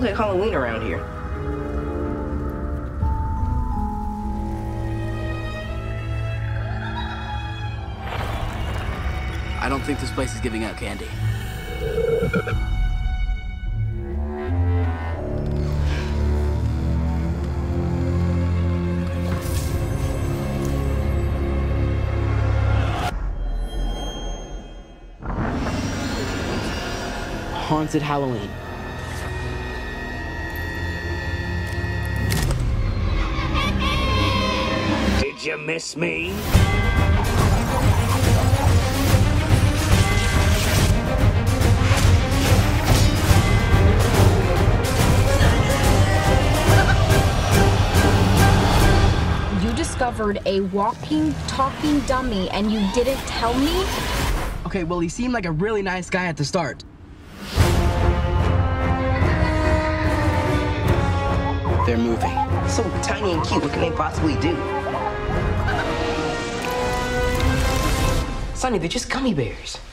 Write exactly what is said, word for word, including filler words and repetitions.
look like Halloween around here. I don't think this place is giving out candy. Haunted Halloween. Did you miss me? You discovered a walking, talking dummy and you didn't tell me? Okay, well, he seemed like a really nice guy at the start. They're moving. So tiny and cute, what can they possibly do? Sonny, they're just gummy bears.